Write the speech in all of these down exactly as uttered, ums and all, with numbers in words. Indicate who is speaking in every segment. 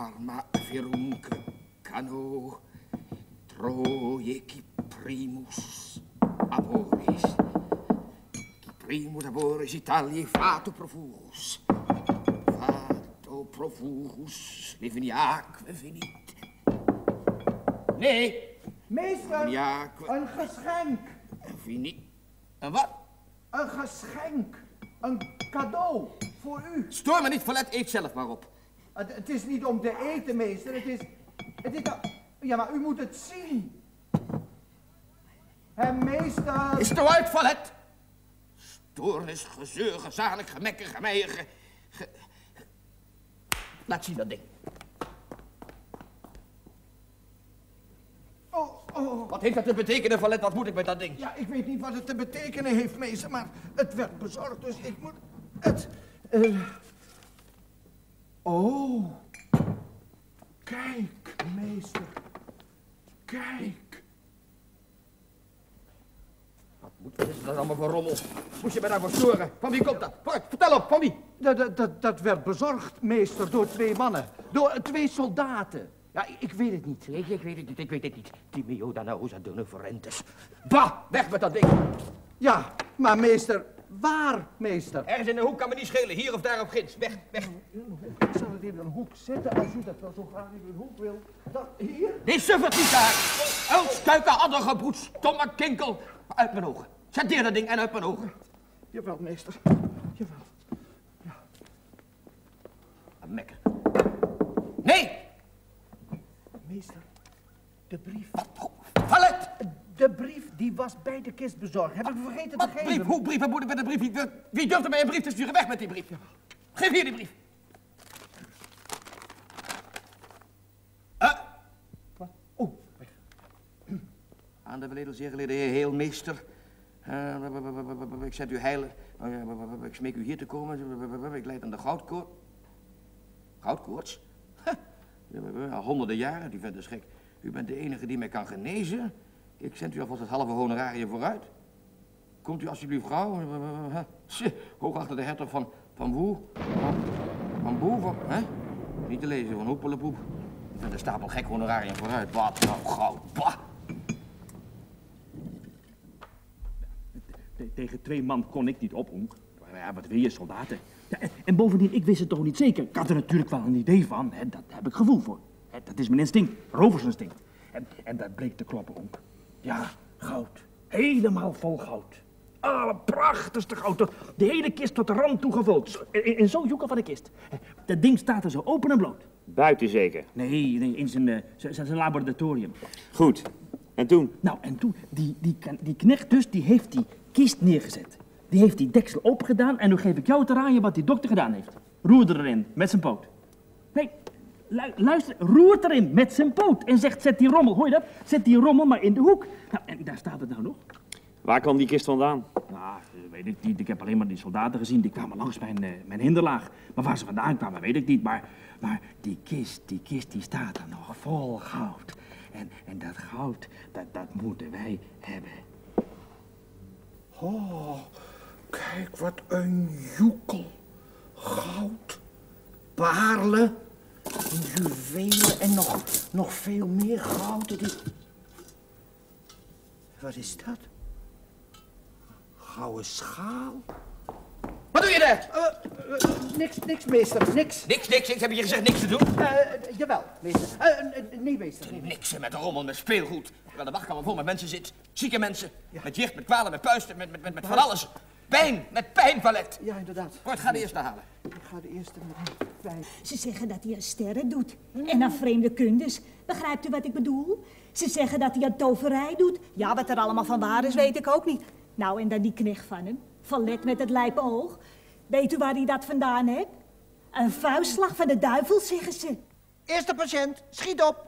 Speaker 1: arma virumque cano troieci primus aboris. Qui primus aboris Italiae fato profugus. Fato profugus leveniaque venit. Nee.
Speaker 2: Meester, een geschenk.
Speaker 1: Venit. Een wat?
Speaker 2: Een geschenk. Een cadeau voor u.
Speaker 1: Stoor me niet, Vallet, eet zelf maar op.
Speaker 2: Het, het is niet om te eten, meester. Het is... Het is... Ja, maar u moet het zien. Hé, meester...
Speaker 1: Is het nou uit, Vallet? Stoornis, gezeur, gezalig, gemekker, gemeier, ge, ge... Laat zien dat ding.
Speaker 2: Oh, oh.
Speaker 1: Wat heeft dat te betekenen, Vallet? Wat moet ik met dat ding?
Speaker 2: Ja, ik weet niet wat het te betekenen heeft, meester, maar het werd bezorgd, dus ik moet het... Uh... Oh. Kijk, meester. Kijk.
Speaker 1: Wat moet wat is dat allemaal voor rommel? Moest je mij daarvoor storen? Van wie komt dat? Voort, vertel op, van wie?
Speaker 2: Dat, dat, dat, dat werd bezorgd, meester, door twee mannen. Door twee soldaten. Ja, ik weet het niet.
Speaker 1: Ik, ik weet het niet, ik weet het niet. Timio danausa dunne forentes. Bah, weg met dat ding.
Speaker 2: Ja, maar meester, waar, meester?
Speaker 1: Ergens in de hoek kan me niet schelen, hier of daar op ginds. Weg, weg.
Speaker 2: Ik zal het in een hoek zetten als u dat wel zo graag in een hoek wil. Dat hier?
Speaker 1: Die suffert niet daar. Els, kuiken, addergebroed, stomme kinkel. Uit mijn ogen. Zet neer dat ding en uit mijn ogen.
Speaker 2: Jawel, meester. Jawel. Ja.
Speaker 1: Een mekker. Nee!
Speaker 2: Meester, de brief.
Speaker 1: Wat? Vallet!
Speaker 2: De brief die was bij de kist bezorgd. Heb ik vergeten
Speaker 1: Wat
Speaker 2: te geven.
Speaker 1: brief? Hoe brief? Wat moet ik met een brief? Wie, wie durft er mij een brief te sturen? Weg met die brief. Geef hier die brief. Uh.
Speaker 2: Wat? Oh, weg.
Speaker 1: Aan de beneden zeer geleden heer heelmeester. Uh, ik zet u heilen. Uh, ik smeek u hier te komen. Ik leid aan de goudkoorts. Goudkoorts? Al honderden jaren, die vent is gek. U bent de enige die mij kan genezen. Ik zend u alvast het halve honorarium vooruit. Komt u alsjeblieft gauw. Hoogachter de hertog van, van Woe. Van, van Boe, van, hè? Niet te lezen, van Hoepelepoep. Ik vind een stapel gek honorarium vooruit. Wat nou gauw, bah!
Speaker 3: Tegen twee man kon ik niet op, Honk. Ja, wat wil je, soldaten? Ja, en bovendien, ik wist het toch niet zeker. Ik had er natuurlijk wel een idee van. Hè, dat heb ik gevoel voor. Hè, dat is mijn instinct, roversinstinct. En, en dat bleek te kloppen, Honk. Ja, goud. Helemaal vol goud. Ah, prachtigste goud. De hele kist tot de rand toegevuld. In, in zo'n joekel van de kist. Dat ding staat er zo open en bloot.
Speaker 4: Buiten zeker?
Speaker 3: Nee, nee in zijn, uh, zijn, zijn laboratorium.
Speaker 4: Goed. En toen?
Speaker 3: Nou, en toen, die, die, die knecht dus, die heeft die kist neergezet. Die heeft die deksel opengedaan en nu geef ik jou te raaien wat die dokter gedaan heeft. Roer erin, met zijn poot. Nee, lu luister, roert erin met zijn poot en zegt, zet die rommel, hoor je dat? Zet die rommel maar in de hoek. Nou, en daar staat het nou nog.
Speaker 4: Waar kwam die kist vandaan?
Speaker 3: Nou, weet ik niet. Ik heb alleen maar die soldaten gezien, die kwamen langs mijn, uh, mijn hinderlaag. Maar waar ze vandaan kwamen, weet ik niet. Maar, maar die kist, die kist, die staat er nog vol goud. En, en dat goud, dat, dat moeten wij hebben.
Speaker 2: Oh, kijk wat een joekel. Goud, parelen, juwelen en nog, nog veel meer goud. Die... Wat is dat? Gouden schaal.
Speaker 1: Wat doe je daar?
Speaker 2: Uh, uh, niks, niks, meester, niks.
Speaker 1: Niks, niks. Ik heb hier gezegd niks te doen.
Speaker 2: Uh, uh, jawel, meester. Uh, uh, nee, meester. Nee,
Speaker 1: niks met rommel, met speelgoed. Terwijl de wachtkamer vol met mensen zit. Zieke mensen. Ja. Met jicht, met kwalen, met puisten, met, met, met, met van alles. Pijn, met pijn, Vallet.
Speaker 2: Ja, inderdaad.
Speaker 1: Kort, ga de eerste halen.
Speaker 2: Ik ga de eerste met pijn.
Speaker 5: Ze zeggen dat hij aan sterren doet. Hmm. En aan vreemde kundes. Begrijpt u wat ik bedoel? Ze zeggen dat hij aan toverij doet. Ja, wat er allemaal van waar is, weet ik ook niet. Nou, en dan die knecht van hem. Vallet met het lijpe oog. Weet u waar hij dat vandaan heeft? Een vuistslag van de duivel, zeggen ze.
Speaker 2: Eerste patiënt, schiet op.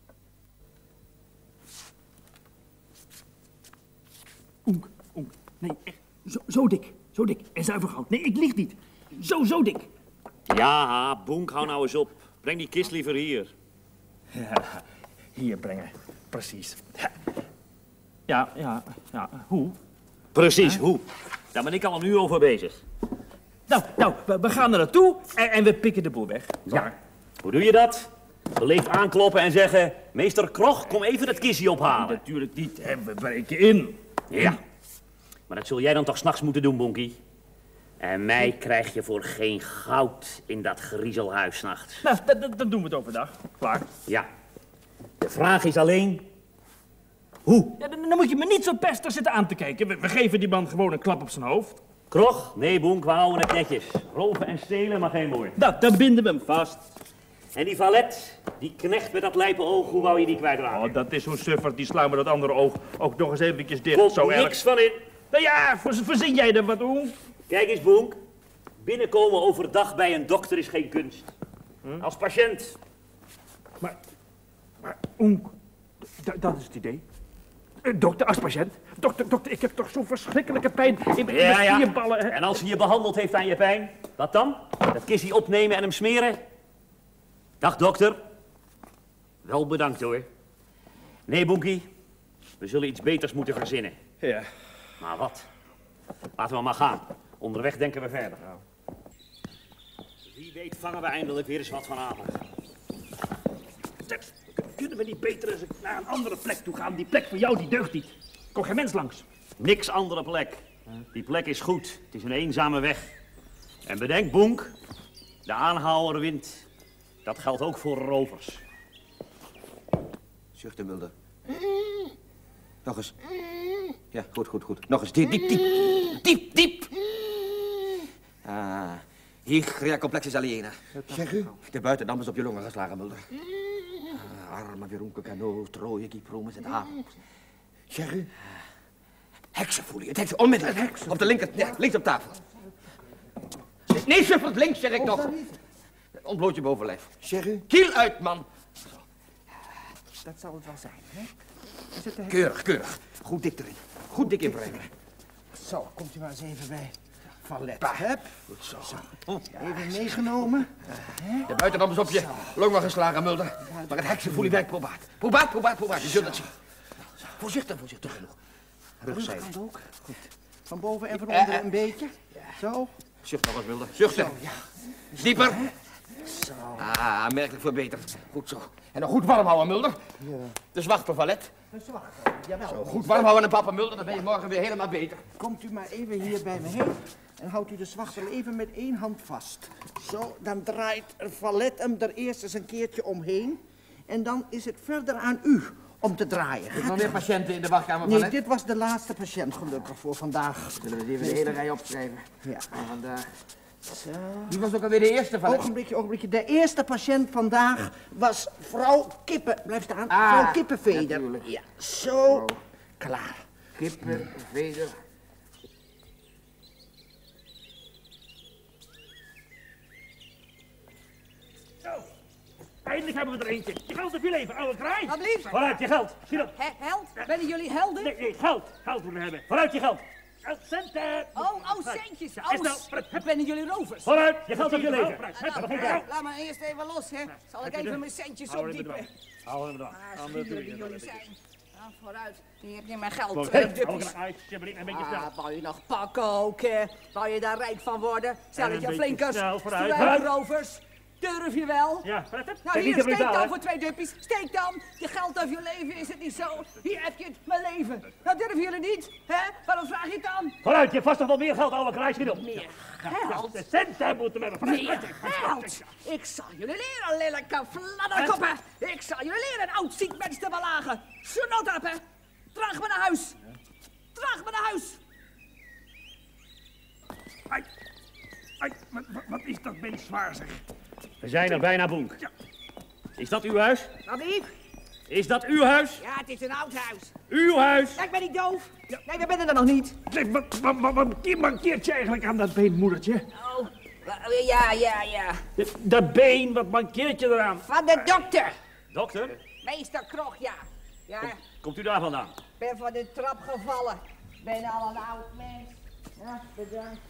Speaker 3: Oenk, oenk. Nee, echt. Zo, zo dik, zo dik. En zuiver goud. Nee, ik lieg niet. Zo, zo dik.
Speaker 4: Ja, Bonk, hou nou eens op. Breng die kist liever hier.
Speaker 3: Ja, hier brengen. Precies. Ja, ja, ja. Hoe?
Speaker 4: Precies, huh? Hoe? Daar ben ik al een uur over bezig.
Speaker 3: Nou, nou, we, we gaan er naartoe en, en we pikken de boel weg.
Speaker 4: Ja. Hoe doe je dat? Beleefd aankloppen en zeggen... Meester Krog, kom even het kistje ophalen.
Speaker 3: Natuurlijk niet, hè. We breken in.
Speaker 4: Ja. Maar dat zul jij dan toch 's nachts moeten doen, Bonkie? En mij krijg je voor geen goud in dat griezelhuis 's nachts.
Speaker 3: Nou, dan, dan doen we het overdag. Klaar.
Speaker 4: Ja. De vraag is alleen... Hoe?
Speaker 3: Ja, dan, dan moet je me niet zo pestig zitten aan te kijken. We, we geven die man gewoon een klap op zijn hoofd.
Speaker 4: Krog? Nee, Bonk, we houden het netjes. Roven en stelen, maar geen moord.
Speaker 3: Nou, dan binden we hem vast.
Speaker 4: En die valet, die knecht met dat lijpe oog, hoe wou je die kwijtraken?
Speaker 3: Oh, dat is zo'n sufferd, die slaan we dat andere oog ook nog eens eventjes dicht.
Speaker 4: Komt
Speaker 3: Zo erg.
Speaker 4: niks van in.
Speaker 3: Nou ja, vers- verzin jij er wat om?
Speaker 4: Kijk eens, Bonk. Binnenkomen overdag bij een dokter is geen kunst. Hm? Als patiënt.
Speaker 3: Maar, maar, Oenk, d- dat is het idee. Eh, dokter, als patiënt. Dokter, dokter, ik heb toch zo'n verschrikkelijke pijn in mijn
Speaker 4: Ja, ja.
Speaker 3: spierballen. hè.
Speaker 4: En als hij je behandeld heeft aan je pijn, wat dan? Dat kistje opnemen en hem smeren? Dag, dokter. Wel bedankt, hoor. Nee, Bonkie. We zullen iets beters moeten verzinnen.
Speaker 3: Ja.
Speaker 4: Maar wat? Laten we maar gaan. Onderweg denken we verder. Wie weet vangen we eindelijk weer eens wat vanavond.
Speaker 3: Zeg, kunnen we niet beter eens naar een andere plek toe gaan? Die plek voor jou, die deugt niet. Kom geen mens langs.
Speaker 4: Niks andere plek. Die plek is goed. Het is een eenzame weg. En bedenk, Bonk, de aanhouwer wint. Dat geldt ook voor rovers.
Speaker 1: Zuchtte Mulder. Nog eens. Ja, goed, goed, goed. Nog eens. Diep, diep, diep. Diep, diep. Ah, hier complexus aliena.
Speaker 2: Zeg u?
Speaker 1: De buitendam is op je longen geslagen, Mulder. Ah, arme Veronke Cano, Trooie, Kipromes en Haal.
Speaker 2: Zeg u?
Speaker 1: Heksenfolie, het heksen, onmiddellijk. Op de linker, ja, links op tafel. Nee, suffert, links zeg ik nog. Ontbloot je bovenlijf.
Speaker 2: Zeg u?
Speaker 1: Kiel uit, man.
Speaker 2: Dat zal het wel zijn, hè? Is het de hek?
Speaker 1: Keurig, keurig. Goed dik erin. Goed dik inbrengen.
Speaker 2: Zo, komt u maar eens even bij. Valet.
Speaker 1: Bah.
Speaker 2: Hup.
Speaker 1: Goed zo.
Speaker 2: Even meegenomen.
Speaker 1: De buitendam is op je longen geslagen, Mulder. Maar het heksenfolie werkt probaat. Probaat, probaat, probaat. Je zult het zien. Voorzichtig, voorzichtig genoeg. Rugzijde.
Speaker 2: Rugkant ook. Goed. Van boven en van
Speaker 1: Eh,
Speaker 2: onder
Speaker 1: eh.
Speaker 2: een beetje. Zo.
Speaker 1: Zucht nog eens, Mulder. Zuchten.
Speaker 2: Ja.
Speaker 1: Dieper.
Speaker 2: Zo.
Speaker 1: Ah, aanmerkelijk verbeterd. Goed zo. En nog goed warm houden, Mulder.
Speaker 2: Ja.
Speaker 1: Dus wacht op valet.
Speaker 2: Dat is wacht. Jawel.
Speaker 1: Zo, goed warm houden en papa Mulder, dan ben je morgen weer helemaal beter.
Speaker 2: Komt u maar even hier bij me heen. En houdt u de zwachtel even met één hand vast. Zo, dan draait er valet hem er eerst eens een keertje omheen. En dan is het verder aan u om te draaien.
Speaker 1: Er zijn nog meer patiënten in de wachtkamer,
Speaker 2: Nee,
Speaker 1: valet.
Speaker 2: dit was de laatste patiënt gelukkig voor vandaag.
Speaker 1: Zullen we even de hele rij opschrijven?
Speaker 2: Ja.
Speaker 1: Van vandaag.
Speaker 2: Zo.
Speaker 1: Wie was ook alweer de eerste, valet?
Speaker 2: Ogenblikje, ogenblikje. De eerste patiënt vandaag was vrouw Kippen. Blijf staan.
Speaker 1: Ah,
Speaker 2: vrouw Kippenveder.
Speaker 1: natuurlijk.
Speaker 2: Ja, zo. Klaar.
Speaker 1: Kippen, veder.
Speaker 3: Zo. Eindelijk hebben we er eentje. Je geld op je leven, oude kraai.
Speaker 6: Wat lief.
Speaker 3: Vooruit, je geld. Schiet op.
Speaker 6: Hè, held? Ben jullie helden?
Speaker 3: Nee, nee, geld. Geld moeten we hebben. Vooruit, je geld. Geld, centen.
Speaker 6: Oh, oh, centjes.
Speaker 3: Ja,
Speaker 6: Oh,
Speaker 3: is nou,
Speaker 6: s-
Speaker 3: vooruit.
Speaker 6: ben jullie rovers?
Speaker 3: Vooruit, je geld op je leven.
Speaker 6: Nou,
Speaker 3: Hup,
Speaker 6: nou,
Speaker 3: geen geld.
Speaker 6: laat me eerst even los, hè. Zal ik even mijn centjes
Speaker 3: Hou hem
Speaker 6: opdiepen.
Speaker 3: bedwang. Hou hem bedwang.
Speaker 6: Ah,
Speaker 3: Hou hem
Speaker 6: schieten wie
Speaker 3: bedwang.
Speaker 6: jullie zijn. Nou, vooruit. Hier heb je mijn geld.
Speaker 3: Hou
Speaker 6: eh,
Speaker 3: hem
Speaker 6: duppies.
Speaker 3: bedwang. Alsjeblieft, een beetje snel.
Speaker 6: Ah, wou je nog pakken ook, hè? Wou je daar rijk van worden? Stel
Speaker 3: En
Speaker 6: het
Speaker 3: een
Speaker 6: je
Speaker 3: beetje
Speaker 6: flinkers,
Speaker 3: snel, vooruit. Vooruit.
Speaker 6: struikrovers. Durf je wel?
Speaker 3: Ja, vooruit. hup.
Speaker 6: Nou,
Speaker 3: Kijk,
Speaker 6: hier,
Speaker 3: niet te
Speaker 6: steek
Speaker 3: brutaal,
Speaker 6: dan
Speaker 3: hè.
Speaker 6: voor twee duppies. Steek dan. Je geld of je leven, is het niet zo? Hier heb je het, mijn leven. Nou, durven jullie niet, hè? Waarom vraag je het dan?
Speaker 3: Vooruit, je hebt vast nog wel meer geld, oude kraai. Schiet op.
Speaker 6: Meer
Speaker 3: Ja,
Speaker 6: geld?
Speaker 3: de centen moeten we hebben. Vooruit,
Speaker 6: Meer
Speaker 3: vooruit.
Speaker 6: geld! Ik zal jullie leren, lelijke fladderkoppen! Ik zal jullie leren een oud ziek mens te belagen! Snotappen! Draag me naar huis! Draag me naar huis!
Speaker 3: Ai, ai, wat, wat- wat is dat mens zwaar, zeg.
Speaker 4: We zijn er bijna, Bonk.
Speaker 3: Ja.
Speaker 4: Is dat uw huis?
Speaker 6: Wat lief?
Speaker 4: Is dat uw huis?
Speaker 6: Ja, het is een oud huis.
Speaker 4: Uw huis?
Speaker 6: Ja, ik ben niet doof. Nee, we zijn er nog niet.
Speaker 3: Zeg, wat, wat, wat, wat mankeert je eigenlijk aan dat been, moedertje?
Speaker 6: Oh, ja, ja, ja.
Speaker 3: Dat been, wat mankeert je eraan?
Speaker 6: Van de dokter.
Speaker 4: Dokter,
Speaker 6: Meester Krog, ja. Ja, ik
Speaker 4: komt u daar vandaan?
Speaker 6: ben van de trap gevallen. Ben al een oud mens. Ja, bedankt.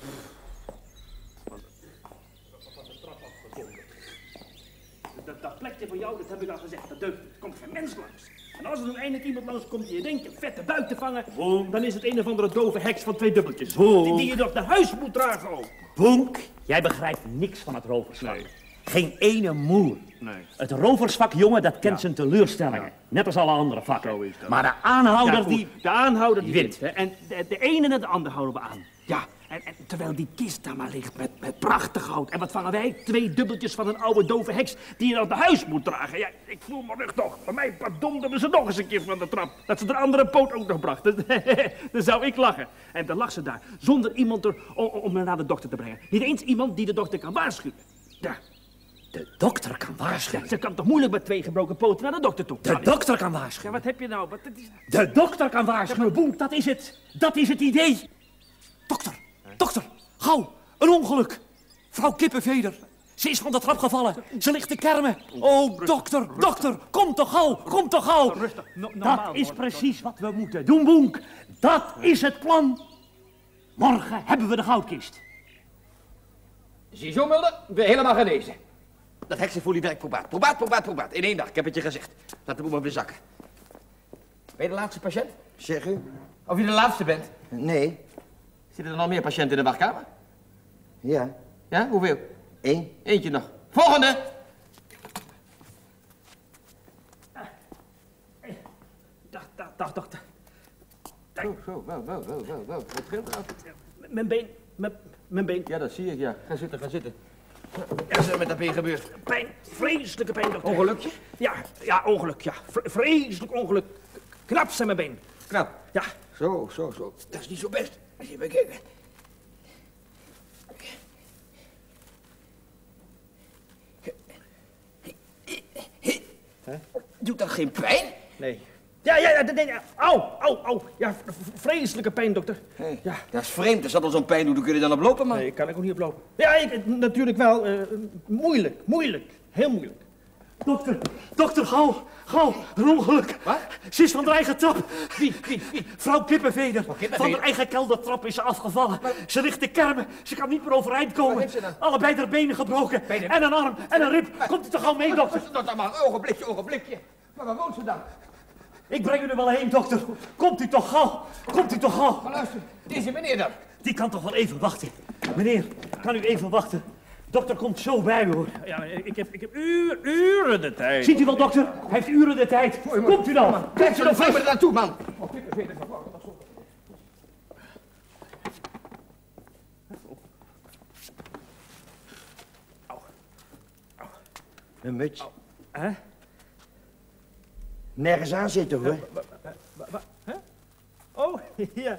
Speaker 3: Dat, dat plekje van jou, dat heb ik al gezegd, dat deugt. Er komt geen mens langs. En als er dan eindelijk iemand langs komt die je denkt een vette buik te vangen, dan is het een of andere dove heks van twee dubbeltjes. Die, die je nog naar huis moet dragen ook.
Speaker 4: Bonk, jij begrijpt niks van het roverslang. Geen ene moer.
Speaker 3: Nee.
Speaker 4: Het roversvak, jongen, dat kent
Speaker 3: Ja.
Speaker 4: zijn teleurstellingen.
Speaker 3: Ja.
Speaker 4: Net als alle andere vakken.
Speaker 3: Zo is dat.
Speaker 4: Maar de aanhouder
Speaker 3: Ja, goed,
Speaker 4: die...
Speaker 3: de aanhouder die
Speaker 4: die
Speaker 3: wint.
Speaker 4: wint.
Speaker 3: Hè? En de, de ene en de ander houden we aan. Ja, en, en terwijl die kist daar maar ligt met, met prachtig hout. En wat vangen wij? Twee dubbeltjes van een oude dove heks die je naar huis moet dragen. Ja, ik voel me rug toch. Bij mij verdomden we ze nog eens een keer van de trap. Dat ze de andere poot ook nog bracht. Dan zou ik lachen. En dan lag ze daar, zonder iemand er, om, om haar naar de dokter te brengen. Niet eens iemand die de dokter kan waarschuwen. Ja.
Speaker 4: De dokter kan waarschuwen.
Speaker 3: Ja, ze kan toch moeilijk met twee gebroken poten naar de dokter toe?
Speaker 4: De dokter kan waarschuwen.
Speaker 3: Ja, wat heb je nou? Wat, het is...
Speaker 4: De dokter kan waarschuwen, Boem, dat is het. Dat is het idee.
Speaker 7: Dokter, dokter, gauw, een ongeluk. Vrouw Kippenveder, ze is van de trap gevallen. Ze ligt te kermen. Oh, dokter, dokter, kom toch gauw, kom toch gauw.
Speaker 3: Rustig, no,
Speaker 4: Dat
Speaker 3: normaal,
Speaker 4: is
Speaker 3: hoor.
Speaker 4: precies wat we moeten doen, Boenk. Dat is het plan. Morgen hebben we de goudkist.
Speaker 1: Ziezo, Mulder, ik ben helemaal genezen. Dat heksenfolie werkt probaat. Probaat, probaat, probaat. In één dag, ik heb het je gezegd. Laat de boel maar weer zakken. Ben je de laatste patiënt?
Speaker 2: Zeg u?
Speaker 1: Of je de laatste bent?
Speaker 2: Nee.
Speaker 1: Zitten er nog meer patiënten in de wachtkamer?
Speaker 2: Ja.
Speaker 1: Ja, hoeveel?
Speaker 2: Eén.
Speaker 1: Eentje nog. Volgende!
Speaker 3: Dag, dag, dag, dokter.
Speaker 1: Zo, zo, wel, wel, wel, wel, wel. Wat scheelt er af?
Speaker 3: M- Mijn been, mijn, mijn been.
Speaker 1: Ja, dat zie ik, ja. Ga zitten, ga zitten. Wat is er met dat been gebeurd?
Speaker 3: Pijn, vreselijke pijn, dokter.
Speaker 1: Ongelukje?
Speaker 3: Ja, ja, ongeluk, ja. V- vreselijk ongeluk. Knap zijn mijn been.
Speaker 1: Knap.
Speaker 3: Ja.
Speaker 1: Zo, zo, zo. Dat is niet zo best. Eens even kijken. Doet dat geen pijn?
Speaker 3: Nee. Ja, ja, ja, nee, ja. Au, au, au. Ja, v- v- vreselijke pijn, dokter.
Speaker 1: Hey,
Speaker 3: Ja.
Speaker 1: Dat is vreemd. Als dat al zo'n pijn doet, hoe kun je dan op lopen, man?
Speaker 3: Nee, kan ik ook niet oplopen. Ja, ik, natuurlijk wel. eh, moeilijk, moeilijk. Heel moeilijk.
Speaker 7: Dokter, dokter, gauw, gauw, een ongeluk.
Speaker 1: Wat?
Speaker 7: Ze is van de eigen trap.
Speaker 1: Wie, wie, wie?
Speaker 7: Vrouw Kippenveder.
Speaker 1: Kippenveder?
Speaker 7: Van de eigen keldertrap is ze afgevallen. Ze ligt te kermen. Ze kan niet meer overeind komen.
Speaker 1: Wat heeft ze dan?
Speaker 7: Allebei haar benen gebroken.
Speaker 1: Benen?
Speaker 7: En een arm en een rib. Komt u toch gauw mee, dokter?
Speaker 1: Dat dan maar. Ogenblikje, ogenblikje. Maar waar woont ze dan?
Speaker 7: Ik breng u er wel heen, dokter. Komt u toch gauw. Komt u toch gauw.
Speaker 1: Maar luister, deze meneer dan.
Speaker 7: Die kan toch wel even wachten. Meneer, kan u even wachten? Dokter komt zo bij u, hoor.
Speaker 3: Ja, ik heb, ik heb uur, uren de tijd.
Speaker 7: Ziet u wel, dokter? Hij heeft uren de tijd. Komt u dan.
Speaker 1: Kijk ze dan vlieg er naartoe, man.
Speaker 2: Een muts.
Speaker 3: Hè?
Speaker 2: Nergens aan zitten, hoor.
Speaker 3: Oh, ja.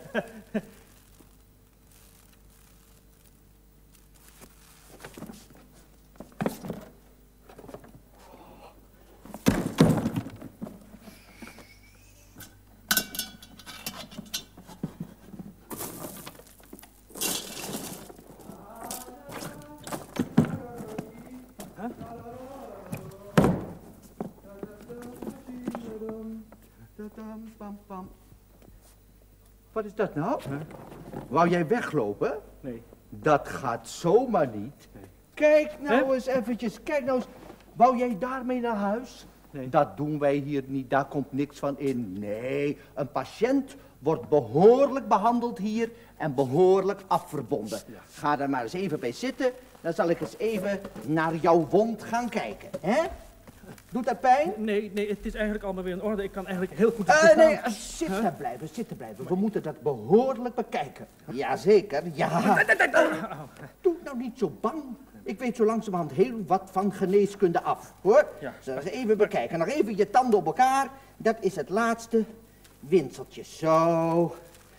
Speaker 2: Wat is dat nou? Wou jij weglopen?
Speaker 3: Nee.
Speaker 2: Dat gaat zomaar niet. Kijk nou
Speaker 3: Hè?
Speaker 2: eens eventjes, kijk nou eens. Wou jij daarmee naar huis?
Speaker 3: Nee.
Speaker 2: Dat doen wij hier niet, daar komt niks van in. Nee, een patiënt wordt behoorlijk behandeld hier en behoorlijk afverbonden. Ga er maar eens even bij zitten, dan zal ik eens even naar jouw wond gaan kijken. Hè? Doet dat pijn?
Speaker 3: Nee, nee, het is eigenlijk allemaal weer in orde. Ik kan eigenlijk heel goed...
Speaker 2: Eh, nee, eh, zitten blijven, zitten blijven. We moeten dat behoorlijk bekijken. Jazeker, ja. Doe nou niet zo bang. Ik weet zo langzamerhand heel wat van geneeskunde af, hoor.
Speaker 3: Ja.
Speaker 2: Zullen we eens even bekijken. Nog even je tanden op elkaar. Dat is het laatste winseltje. Zo.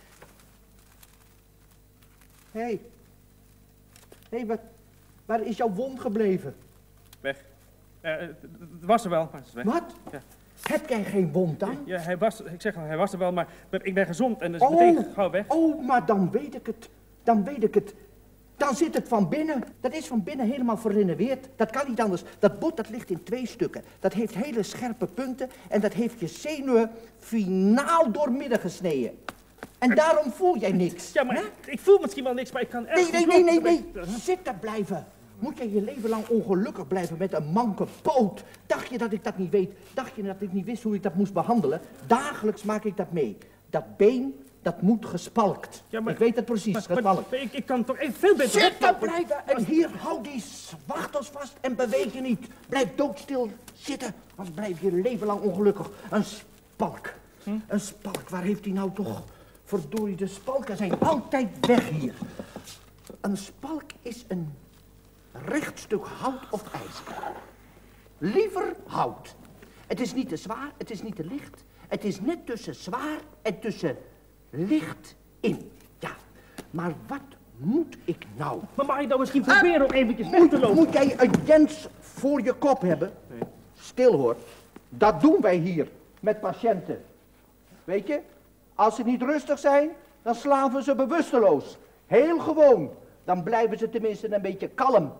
Speaker 2: Hé. Hey. Hé, hey, wat... Waar is jouw wond gebleven?
Speaker 3: Weg. Eh, het het was er wel, maar het is weg.
Speaker 2: Wat?
Speaker 3: Ja.
Speaker 2: Heb jij geen wond dan?
Speaker 3: Ja, hij was, ik zeg al, hij was er wel, maar ik ben gezond en dus meteen gauw weg.
Speaker 2: Oh, maar dan weet ik het. Dan weet ik het. Dan zit het van binnen. Dat is van binnen helemaal verrenoveerd. Dat kan niet anders. Dat bot dat ligt in twee stukken. Dat heeft hele scherpe punten en dat heeft je zenuwen finaal doormidden gesneden. En daarom voel jij niks.
Speaker 3: Ja, maar
Speaker 2: hè?
Speaker 3: ik voel misschien wel niks, maar ik kan echt
Speaker 2: Nee, nee,
Speaker 3: niet
Speaker 2: nee, nee,
Speaker 3: lopen.
Speaker 2: nee. Zitten blijven. Moet jij je leven lang ongelukkig blijven met een manke poot? Dacht je dat ik dat niet weet? Dacht je dat ik niet wist hoe ik dat moest behandelen? Dagelijks maak ik dat mee. Dat been Dat moet gespalkt.
Speaker 3: Ja, maar-
Speaker 2: Ik weet het precies,
Speaker 3: Maar,
Speaker 2: gespalkt.
Speaker 3: maar ik, ik kan toch even veel beter...
Speaker 2: Zitten blijven en hier, hou die zwachtels vast en beweeg je niet. Blijf doodstil zitten, anders blijf je je leven lang ongelukkig. Een spalk,
Speaker 3: Hm?
Speaker 2: een spalk, waar heeft hij nou toch... Verdorie, de spalken zijn altijd weg hier. Een spalk is een recht stuk hout of ijzer. Liever hout. Het is niet te zwaar, het is niet te licht. Het is net tussen zwaar en tussen licht in. Ja, maar wat moet ik nou?
Speaker 3: Maar mag je dan misschien proberen om eventjes weg te lopen?
Speaker 2: Moet jij een Jens voor je kop hebben? Nee. Stil hoor. Dat doen wij hier met patiënten. Weet je? Als ze niet rustig zijn, dan slaan we ze bewusteloos. Heel gewoon. Dan blijven ze tenminste een beetje kalm.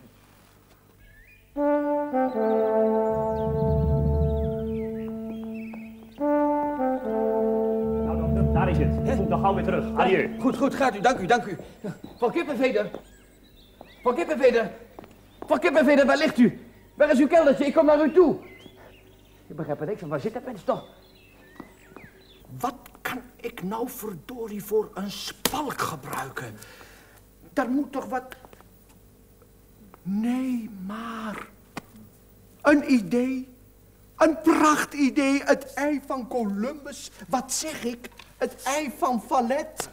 Speaker 4: Nou, dokter, daar is het. Ik moet nog gauw weer terug. Adieu.
Speaker 1: Goed, goed, gaat u, dank u, dank u. Van Kippenveder. Van Kippenveder. Van Kippenveder, waar ligt u? Waar is uw keldertje? Ik kom naar u toe. Ik begrijp er niks van. Waar zit dat mens toch?
Speaker 2: Wat kan ik nou verdorie voor een spalk gebruiken? Daar moet toch wat... Nee, maar... Een idee. Een prachtidee. Het ei van Columbus. Wat zeg ik? Het ei van Vallet.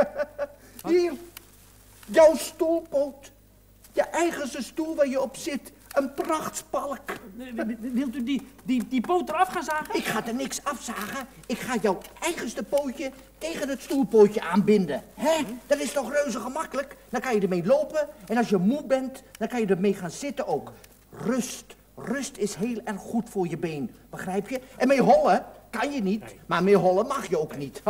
Speaker 2: Hier. Jouw stoelpoot. Je eigenste stoel waar je op zit. Een prachtspalk.
Speaker 3: Wilt u die, die, die poot eraf gaan zagen?
Speaker 2: Ik ga er niks afzagen. Ik ga jouw eigenste pootje tegen het stoelpootje aanbinden. Hè? Dat is toch reuze gemakkelijk? Dan kan je ermee lopen. En als je moe bent, dan kan je ermee gaan zitten ook. Rust. Rust is heel erg goed voor je been. Begrijp je? En mee hollen kan je niet. Nee. Maar mee hollen mag je ook niet.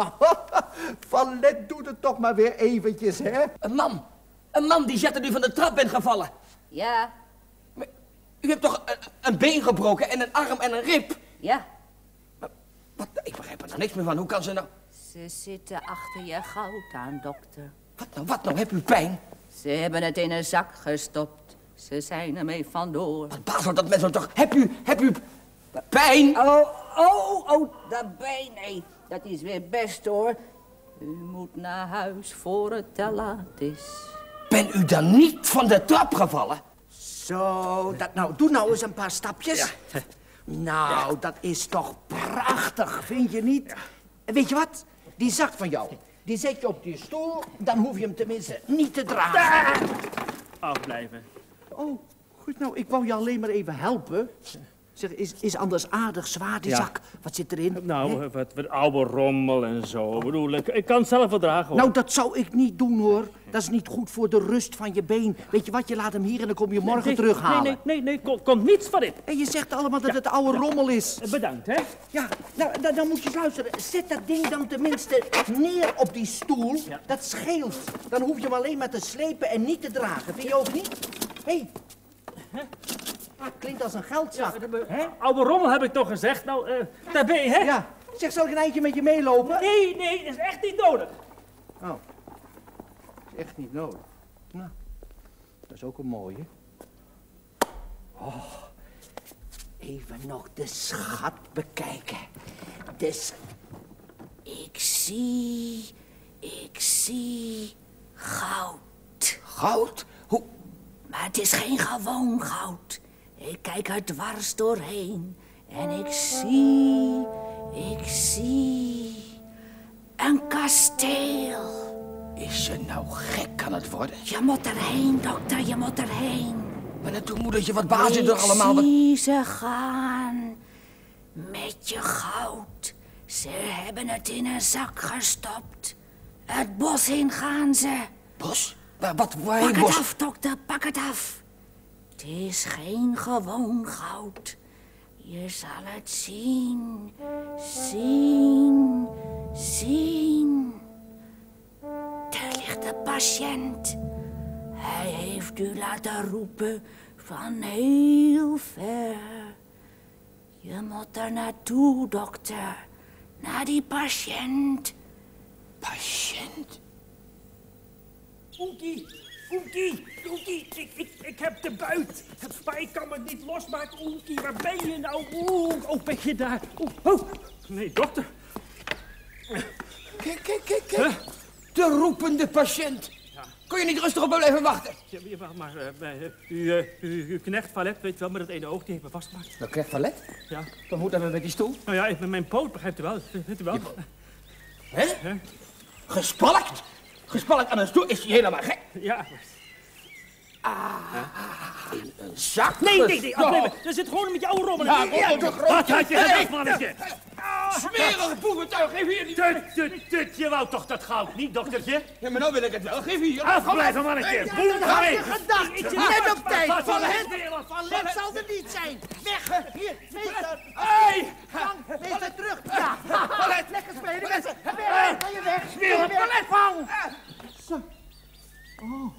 Speaker 2: Vallet doet het toch maar weer eventjes, hè?
Speaker 1: Een man. Een man die zette u van de trap bent gevallen.
Speaker 6: Ja,
Speaker 1: Maar u hebt toch een, een been gebroken en een arm en een rib?
Speaker 6: ja.
Speaker 1: Maar, wat, ik begrijp er nou niks meer van. Hoe kan ze nou...
Speaker 6: Ze zitten achter je goud aan, dokter.
Speaker 1: Wat nou, wat nou? Heb u pijn?
Speaker 6: Ze hebben het in een zak gestopt. Ze zijn ermee vandoor.
Speaker 1: Wat bazelt dat mensen toch? Heb u, heb u pijn?
Speaker 6: Oh, oh, oh, dat been, nee. Dat is weer best, hoor. U moet naar huis voor het te laat is.
Speaker 1: Ben u dan niet van de trap gevallen?
Speaker 2: Zo, dat nou. Doe nou eens een paar stapjes.
Speaker 1: Ja.
Speaker 2: Nou, ja. Dat is toch prachtig, vind je niet? Ja. En weet je wat? Die zak van jou, die zet je op die stoel, dan hoef je hem tenminste niet te dragen.
Speaker 3: Afblijven.
Speaker 2: Oh, goed, nou, ik wou je alleen maar even helpen. Zeg, is, is anders aardig zwaar, die
Speaker 3: Ja.
Speaker 2: zak. Wat zit erin?
Speaker 3: Nou,
Speaker 2: Hè?
Speaker 3: wat, wat oude rommel en zo. Ik bedoel, ik, ik kan het zelf wel dragen, hoor.
Speaker 2: Nou, dat zou ik niet doen, hoor. Dat is niet goed voor de rust van je been. Weet je wat, je laat hem hier en dan kom je morgen
Speaker 3: nee,
Speaker 2: terughalen.
Speaker 3: Nee, nee, nee, nee, komt komt niets van in.
Speaker 2: En je zegt allemaal dat het oude rommel is.
Speaker 3: Bedankt, hè.
Speaker 2: Ja, nou, dan, dan moet je eens luisteren. Zet dat ding dan tenminste neer op die stoel.
Speaker 3: Ja.
Speaker 2: Dat scheelt. Dan hoef je hem alleen maar te slepen en niet te dragen. Vind je ook niet? Hé. Hey. Ah, klinkt als een geldzak. Hè?
Speaker 3: Oude rommel heb ik toch gezegd. Nou, eh, daar ben je, hè?
Speaker 2: Ja. Zeg, zal ik een eindje met je meelopen?
Speaker 3: Nee, nee, is echt niet nodig.
Speaker 2: Oh. Is echt niet nodig. Nou, dat is ook een mooie. Oh. Even nog de schat bekijken. Dus, ik zie, ik zie goud.
Speaker 1: Goud? Hoe?
Speaker 6: Maar het is geen gewoon goud. Ik kijk er dwars doorheen. En ik zie, ik zie een kasteel.
Speaker 1: Is ze nou gek aan het worden?
Speaker 6: Je moet erheen, dokter, je moet erheen.
Speaker 1: Maar naartoe, moedertje, wat baas je er allemaal?
Speaker 6: Ik
Speaker 1: Wat...
Speaker 6: zie ze gaan met je goud. Ze hebben het in een zak gestopt. Het bos in gaan ze.
Speaker 1: Bos? Waar, wat, waar
Speaker 6: Pak
Speaker 1: heen
Speaker 6: het
Speaker 1: bos?
Speaker 6: af, dokter, pak het af. Het is geen gewoon goud. Je zal het zien, zien, zien. Daar ligt de patiënt. Hij heeft u laten roepen van heel ver. Je moet er naartoe, dokter. Naar die patiënt.
Speaker 1: Patiënt?
Speaker 3: Oenkie, Oenkie, Oenkie, ik, ik, ik heb de buit. Maar ik kan me niet losmaken. Oenkie, waar ben je nou? Oeh, oh, ben je daar? Oeh, oh, nee, dokter.
Speaker 1: Kijk, kijk, kijk, kijk. De roepende patiënt. Kun je niet rustig op me blijven wachten?
Speaker 3: Ja, ja, wacht maar, uh, uh, uh, uw, uw knecht Valet, weet wel, met het ene oog, die heeft me vastgemaakt.
Speaker 1: Dat krijgt Valet?
Speaker 3: Ja.
Speaker 1: Dan moet dat met die stoel.
Speaker 3: Nou ja, met mijn poot, begrijpt u wel, weet u wel.
Speaker 1: Hè? Huh? Gespalkt? Gespalkt aan een stoel? Is hij helemaal gek?
Speaker 3: Ja.
Speaker 1: Ah, huh? In een zak.
Speaker 3: Nee, nee, nee, afnemen. Er zit gewoon met je oude rommel.
Speaker 1: Ja, ja,
Speaker 3: wat had je gedacht, mannetje?
Speaker 1: Smerig boeventuig, geef hier niet.
Speaker 4: Tut, tut, tut, je wou toch dat goud niet, doktertje?
Speaker 1: Ja, maar nou wil ik het wel. Geef hier.
Speaker 4: Afblijven, mannetje. Boem,
Speaker 2: Dat
Speaker 4: ga
Speaker 2: had je
Speaker 4: mee.
Speaker 2: gedacht. Net op tijd.
Speaker 4: Wat
Speaker 2: Van
Speaker 4: is
Speaker 2: het,
Speaker 4: het?
Speaker 2: van het zal er niet zijn. Weg. Hier, meester.
Speaker 1: Hey!
Speaker 2: Vang, meester, terug. Ja. Lekker spelen, mensen. Weg, ga je weg.
Speaker 4: Smerig,
Speaker 2: Weg, vang. Zo.
Speaker 8: Oh.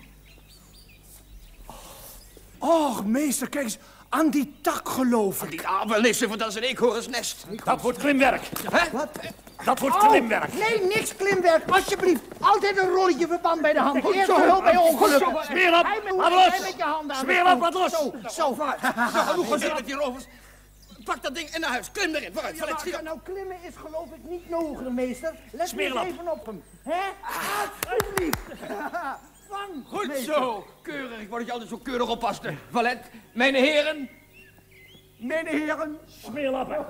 Speaker 8: Och, meester, kijk eens. Aan die tak geloof ik.
Speaker 1: Die abelissen, want dat is een eekhoornsnest.
Speaker 4: Dat wordt klimwerk.
Speaker 1: Hè?
Speaker 2: Wat?
Speaker 4: Dat wordt
Speaker 2: Oh,
Speaker 4: klimwerk.
Speaker 2: nee, niks klimwerk. Alsjeblieft. Altijd een rolletje verband bij de hand. Eerste hulp bij ongeluk.
Speaker 4: Smeer op.
Speaker 2: Hij met-
Speaker 4: Laat
Speaker 2: hij
Speaker 4: los.
Speaker 2: met je handen aan
Speaker 4: Smeer
Speaker 2: de
Speaker 4: op, laat los.
Speaker 2: Zo, zo.
Speaker 1: Genoeg gezien met die rovers. Pak dat ding en naar huis. Klim erin. Vooruit,
Speaker 2: Ja,
Speaker 1: vooruit,
Speaker 2: maar
Speaker 1: schiet op.
Speaker 2: nou klimmen is geloof ik niet nodig, meester. Let
Speaker 4: Smeer
Speaker 2: eens
Speaker 4: op.
Speaker 2: even op hem. Hè? Alsjeblieft. Vang,
Speaker 1: Goed
Speaker 2: meester.
Speaker 1: zo. Keurig. Ik wou dat je altijd zo keurig oppaste. Valet, mijn heren.
Speaker 2: Mijn heren.
Speaker 4: Smeerlappen.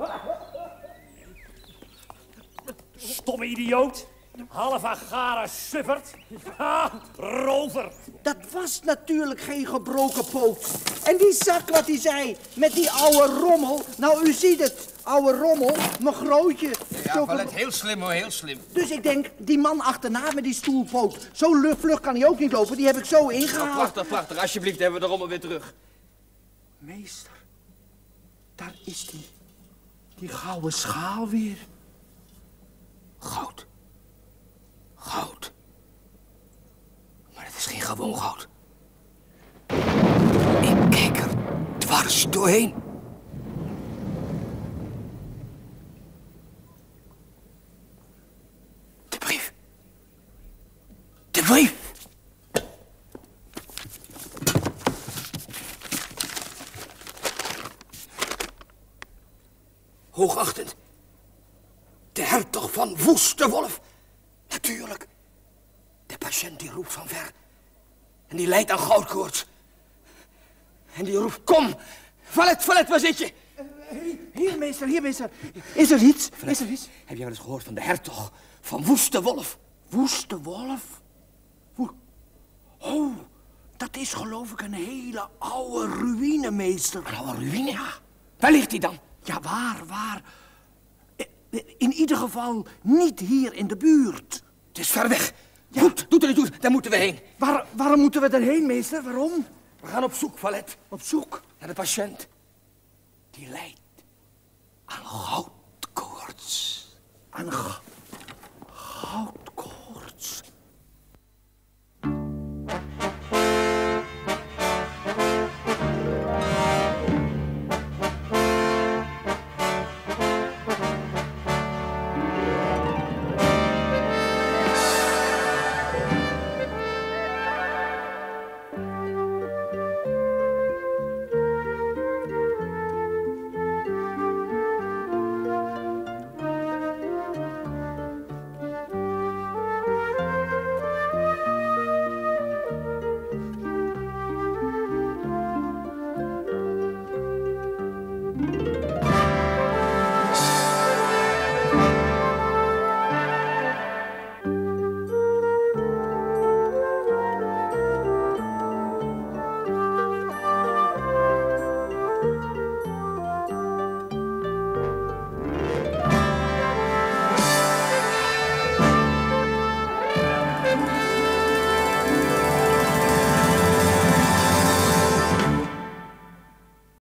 Speaker 4: Stomme idioot. Half agare suffert. Ha, rover.
Speaker 2: Dat was natuurlijk geen gebroken poot. En die zak wat hij zei, met die oude rommel. Nou, u ziet het, oude rommel, mijn grootje.
Speaker 1: Ja,
Speaker 2: Zulke-
Speaker 1: Valet, heel slim hoor, heel slim.
Speaker 2: Dus ik denk, die man achterna met die stoelpoot. Zo lu- vlug kan hij ook niet lopen, die heb ik zo
Speaker 1: Nou,
Speaker 2: ingehaald.
Speaker 1: prachtig, prachtig. Alsjeblieft hebben we de rommel weer terug.
Speaker 8: Meester, daar is die. Die gouden schaal weer.
Speaker 1: Goud. Goud. Maar het is geen gewoon goud. Ik kijk er dwars doorheen. De brief. De brief. Hoogachtend. De hertog van Woestewolf. Natuurlijk. De patiënt die roept van ver. En die lijdt aan goudkoorts. En die roept, kom. Valet, Valet, waar zit je?
Speaker 2: Hier, meester, hier, meester. Is er iets? Is er iets?
Speaker 1: Heb jij wel eens gehoord van de hertog van Woestewolf?
Speaker 2: Woestewolf? Wo oh, dat is geloof ik een hele oude ruïne, meester.
Speaker 1: Een oude ruïne? Ja. Waar ligt hij dan?
Speaker 2: Ja, waar, waar? In ieder geval niet hier in de buurt.
Speaker 1: Het is ver weg. Ja. Goed, doet er niet toe, daar moeten we heen.
Speaker 2: Waar, waarom moeten we erheen, meester? Waarom?
Speaker 1: We gaan op zoek, Valet.
Speaker 2: Op zoek?
Speaker 1: Naar de patiënt. Die lijdt aan goudkoorts.
Speaker 2: Aan goud.